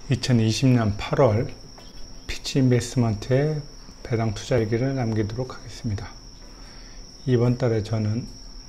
2020년 8월 피치 인베스트먼트의 배당 투자 얘기를 남기도록 하겠습니다. 이번 달에 저는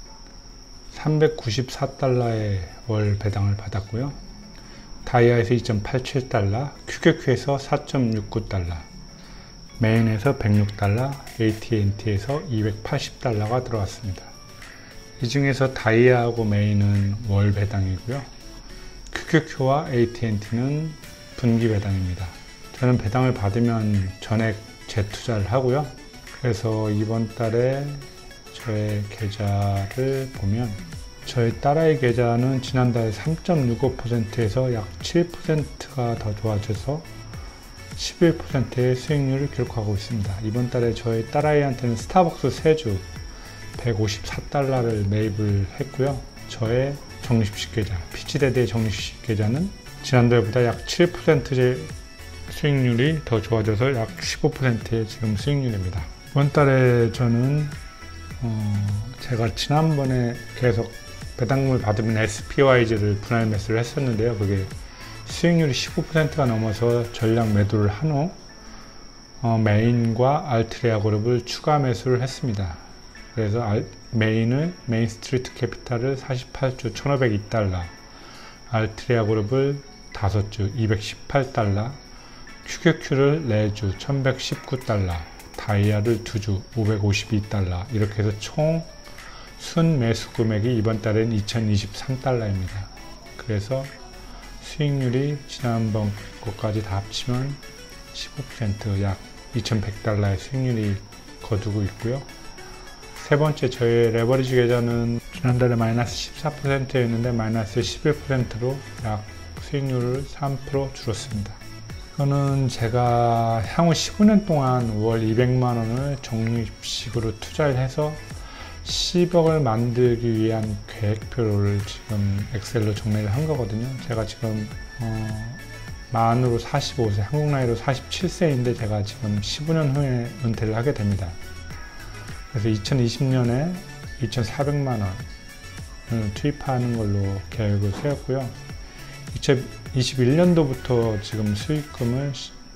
394달러의 월 배당을 받았고요. 다이아에서 2.87달러, QQQ에서 4.69달러, 메인에서 106달러, AT&T에서 280달러가 들어왔습니다. 이 중에서 다이아하고 메인은 월 배당이고요. QQQ와 AT&T는 분기 배당입니다. 저는 배당을 받으면 전액 재투자를 하고요. 그래서 이번 달에 저의 계좌를 보면 저희 딸아이 계좌는 지난달 3.65%에서 약 7%가 더 좋아져서 11%의 수익률을 기록하고 있습니다. 이번 달에 저희 딸아이한테는 스타벅스 3주 154달러를 매입을 했고요. 저의 적립식 계좌, 피치데드의 적립식 계좌는 지난달보다 약 7%의 수익률이 더 좋아져서 약 15%의 지금 수익률입니다. 이번 달에 저는 제가 지난번에 계속 배당금을 받으면 SPYG를 분할 매수를 했었는데요. 그게 수익률이 15%가 넘어서 전량 매도를 한 후 메인과 알트리아 그룹을 추가 매수를 했습니다. 그래서 메인 스트리트 캐피탈을 48주 1502달러, 알트리아 그룹을 5주 218달러, QQQ를 4주 1119달러, 다이아를 2주 552달러, 이렇게 해서 총 순 매수 금액이 이번 달엔 2023달러입니다. 그래서 수익률이 지난번 것까지 다 합치면 15%, 약 2100달러의 수익률이 거두고 있고요. 세 번째, 저의 레버리지 계좌는 지난달에 마이너스 14%였는데 마이너스 11%로 약 수익률을 3% 줄었습니다. 이거는 제가 향후 15년 동안 월 200만원을 적립식으로 투자를 해서 10억을 만들기 위한 계획표를 지금 엑셀로 정리를 한 거거든요. 제가 지금 만으로 45세, 한국 나이로 47세인데 제가 지금 15년 후에 은퇴를 하게 됩니다. 그래서 2020년에 2,400만 원을 투입하는 걸로 계획을 세웠고요. 2021년도부터 지금 수익금을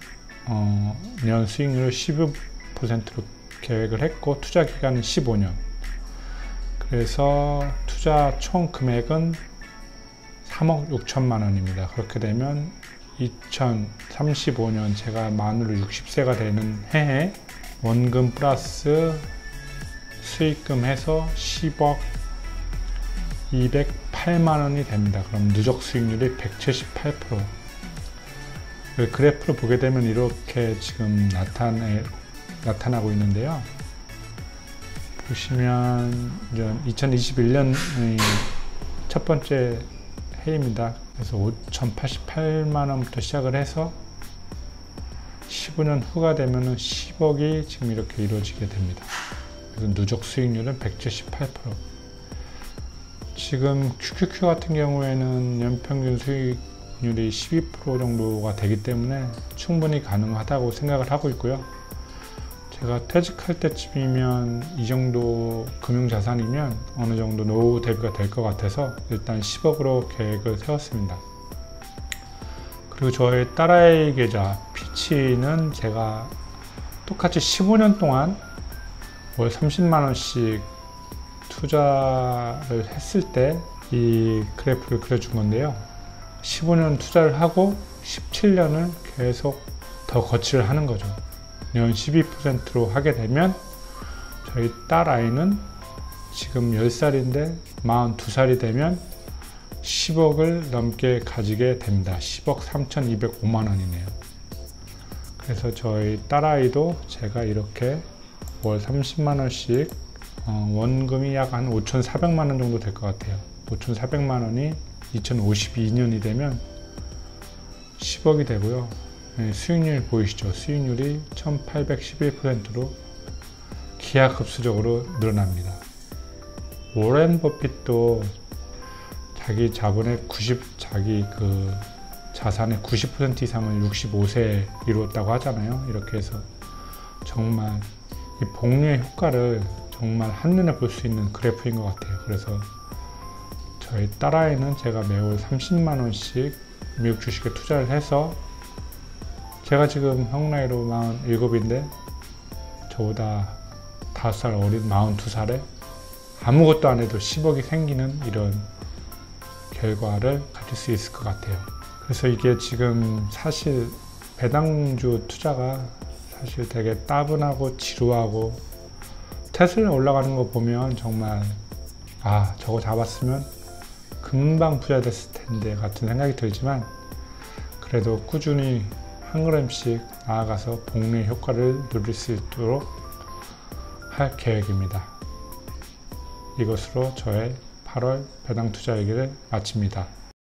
년 수익률을 15%로 계획을 했고 투자 기간은 15년. 그래서 투자 총 금액은 3억 6천만 원입니다. 그렇게 되면 2035년 제가 만으로 60세가 되는 해에 원금 플러스 수익금 해서 10억 208만 원이 됩니다. 그럼 누적 수익률이 178%. 그래프를 보게 되면 이렇게 지금 나타나고 있는데요. 보시면 2021년의 첫 번째 해입니다. 그래서 5,088만 원부터 시작을 해서 15년 후가 되면 10억이 지금 이렇게 이루어지게 됩니다. 그래서 누적 수익률은 178%. 지금 QQQ 같은 경우에는 연평균 수익률이 12% 정도가 되기 때문에 충분히 가능하다고 생각을 하고 있고요. 제가 퇴직할 때쯤이면 이 정도 금융자산이면 어느 정도 노후 대비가 될 것 같아서 일단 10억으로 계획을 세웠습니다. 그리고 저의 딸아이 계좌 피치는 제가 똑같이 15년 동안 월 30만원씩 투자를 했을 때 이 그래프를 그려준 건데요. 15년 투자를 하고 17년을 계속 더 거치를 하는 거죠. 연 12%로 하게 되면 저희 딸아이는 지금 10살인데 42살이 되면 10억을 넘게 가지게 됩니다. 10억 3,205만 원이네요. 그래서 저희 딸아이도 제가 이렇게 월 30만 원씩 원금이 약 한 5,400만 원 정도 될 것 같아요. 5,400만 원이 2052년이 되면 10억이 되고요. 수익률 보이시죠? 수익률이 1811%로 기하급수적으로 늘어납니다. 워렌 버핏도 자기 자본의 자기 자산의 90% 이상을 65세에 이루었다고 하잖아요. 이렇게 해서 정말 이 복리의 효과를 정말 한눈에 볼 수 있는 그래프인 것 같아요. 그래서 저희 딸아이는 제가 매월 30만 원씩 미국 주식에 투자를 해서 제가 지금 한국 나이로 47인데 저보다 5살 어린 42살에 아무것도 안 해도 10억이 생기는 이런 결과를 가질 수 있을 것 같아요. 그래서 이게 지금 사실 배당주 투자가 사실 되게 따분하고 지루하고, 테슬라 올라가는 거 보면 정말 저거 잡았으면 금방 부자 됐을 텐데 같은 생각이 들지만, 그래도 꾸준히 한 걸음씩 나아가서 복리 효과를 누릴 수 있도록 할 계획입니다. 이것으로 저의 8월 배당 투자 얘기를 마칩니다.